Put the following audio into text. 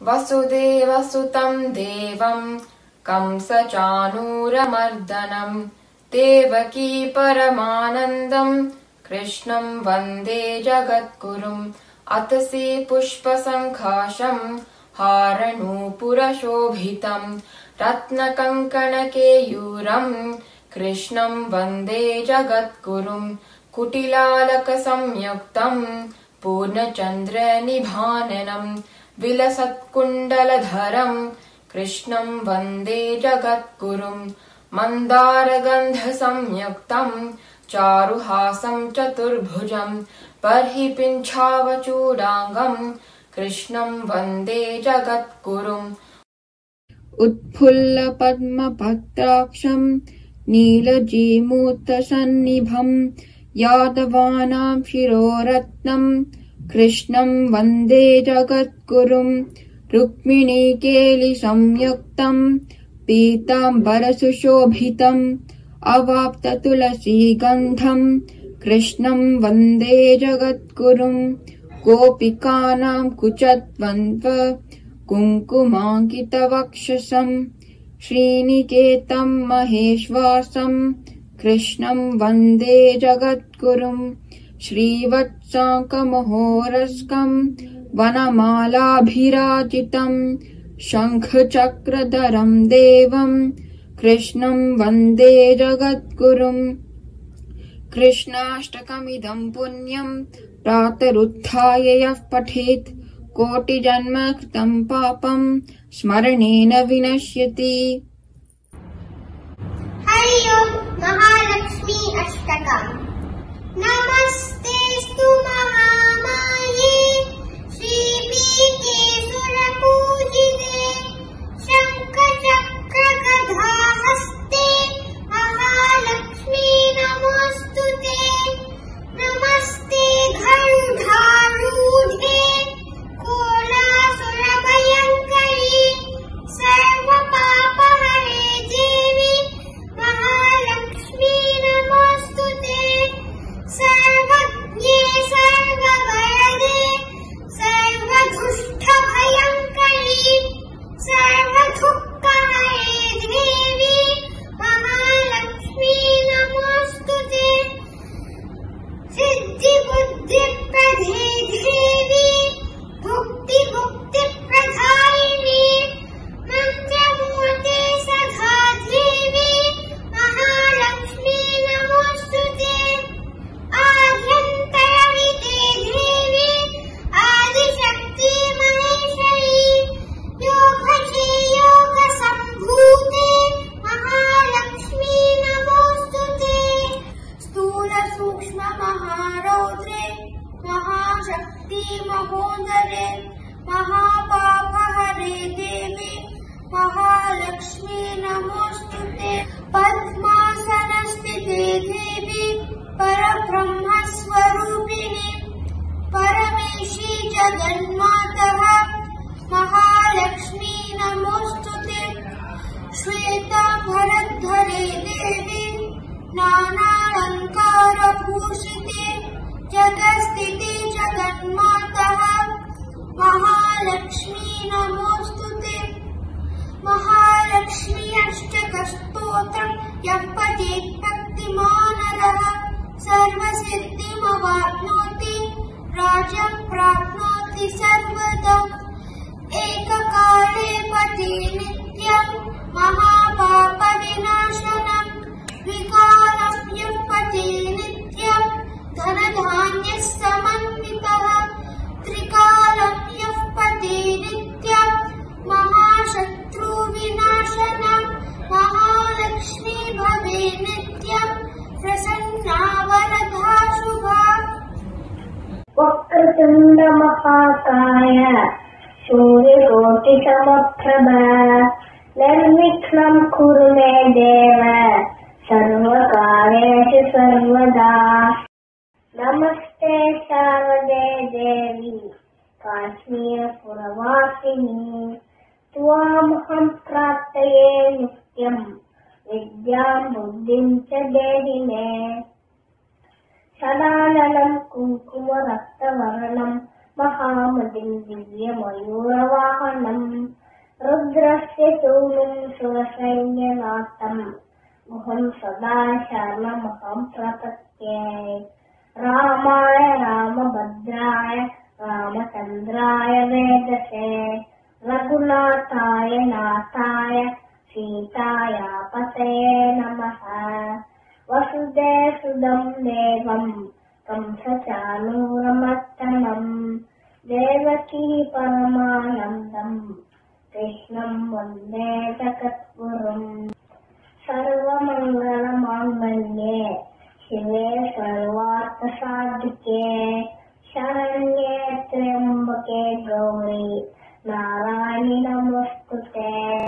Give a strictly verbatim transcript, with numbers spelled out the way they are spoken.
वसुदेवसुतं देवं कंसचाणूरमर्दनं देवकी परमानन्दं कृष्णं वन्दे जगद्गुरुम्। अतसी पुष्पसङ्काशं हारनूपुरशोभितं रत्नकङ्कणकेयूरं कृष्णं वन्दे जगद्गुरुम्। कुटिलालकसंयुक्तं पूर्णचन्द्रनिभाननं विलसत्कुण्डलधरं कृष्णं वन्दे जगद्गुरुम्। मन्दारगन्धसंयुक्तं चारुहासं चतुर्भुजं बर्हि पिञ्छावचूडाङ्गं कृष्णं वन्दे जगद्गुरुम्। उत्फुल्लपद्मपत्राक्षं नीलजीमूतसन्निभं यादवानां शिरोरत्नं कृष्णं वन्दे जगद्गुरुम्। रुक्मिणीकेलिसंयुक्तं पीताम्बरसुशोभितं अवाप्ततुलसीगन्धं कृष्णं वन्दे जगद्गुरुम्। गोपिकानां कुचद्वन्द्व कुङ्कुमाङ्कितवक्षसं श्रीनिकेतं महेश्वासं कृष्णं वन्दे जगद्गुरुम्। श्रीवत्साङ्कमहोरस्कं वनमालाभिराजितं शङ्खचक्रधरं देवं कृष्णं वन्दे जगद्गुरुम्। कृष्णाष्टकमिदं पुण्यं प्रातरुत्थाय यः पठेत् कोटिजन्म कृतं पापं स्मरणेन विनश्यति। हरि ओम महालक्ष्मी अष्टकम्। नमस्तेस्तु महामाये श्रीपीठे सुरपूजिते शङ्खचक्रगदाहस्ते महालक्ष्मी नमोऽस्तुते। नमस्ते गरुडारूढे कोलासुरभयङ्करी सर्वपापहरे देवी महालक्ष्मी नमोऽस्तुते। सर्वज्ञे सर्ववरदे सर्वदुष्टभयङ्करी सर्वदुःखहरे देवी महालक्ष्मी नमोऽस्तुते। सिद्धिबुद्धिप्रदे देवी भुक्तिमुक्तिप्रदायिनी मन्त्रमूर्ते सदा देवी महालक्ष्मी नमोऽस्तुते। आद्यन्तरहिते देवी आदिशक्ति महेश्वरी योगजे योगसम्भूते महालक्ष्मी नमोऽस्तुते। स्थूलसूक्ष्ममहारौद्रे महाशक्ति महोदरे महापापहरे देवी महालक्ष्मी नमोऽस्तुते। पद्मासनस्थिते देवी परब्रह्मस्वरूपिणी परमेशी जगन्मातः महालक्ष्मी नमोऽस्तुते। श्वेताम्बरधरे देवी नानालङ्कारभूषिते जगत्स्थिते जगन्मातः महालक्ष्मी नमोऽस्तुते। महालक्ष्मी अष्टकस्तोत्रं यः पठेत् भक्तिमानरः सर्वसिद्धिमवाप्नोति राज्यं प्राप्नोति सर्वदा। एककाले पठे नित्यं महापापविनाशनं विकालं यः पठे नित्यं धनधान्यसमन्वितः त्रिकालं यः पठे नित्यं महाशत्रुविनाशनं महालक्ष्मी भवे नित्यं प्रसन्ना वरदा शुभा। वक्रतुण्ड महाकाय सूर्यकोटिसमप्रभ निर्विघ्नं कुरु मे देव सर्वकार्येषु सर्वदा। नमस्ते शारदे देवी काश्मीरपुरवासिनी त्वामहं प्रार्थये नित्यं विद्यां बुद्धिं च देहि मे। सदाननं कुङ्कुमरक्तवर्णं महामतिं दिव्यमयूरं गरुडवाहनम् रुद्रस्य सूनुम् सुरसैन्यनाथम् गुहम् सदा शरणमहम् प्रपद्ये। रामाय रामभद्राय रामचन्द्राय वेदसे रघुनाथाय नाथाय सीतायापतये नमः। वसुदेवसुतं देवं कंसचाणूरमर्दनम् देवकी परमानन्दम् कृष्णं वन्दे जगद्गुरुम्। सर्वमङ्गलमाङ्गल्ये शिवे सर्वार्थसाधिके शरण्ये त्र्यम्बके गौरी नारायणि नमोस्तुते।